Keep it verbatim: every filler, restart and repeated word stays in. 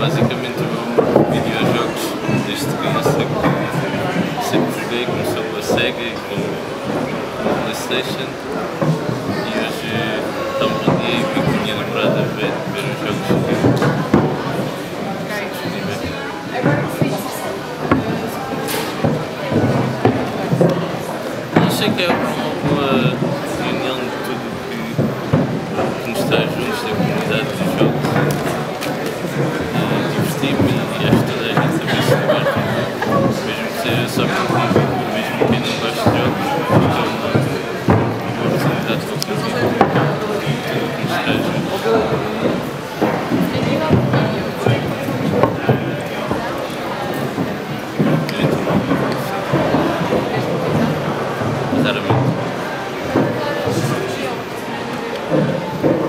basicamente eu videojogos desde criança que sempre joguei, começou com a Sega e com, com a Playstation e hoje está um bom dia e fico com a minha namorada a ver, ver os jogos que são disponíveis. Achei que é uma boa união de tudo que, que nos traz juntos da comunidade dos jogos. Diverti-me e acho que toda a gente também se diverte, mesmo que seja só por um, mesmo quem não gosta de jogos, é uma, uma oportunidade para fazer tudo que nos traz juntos. Exatamente.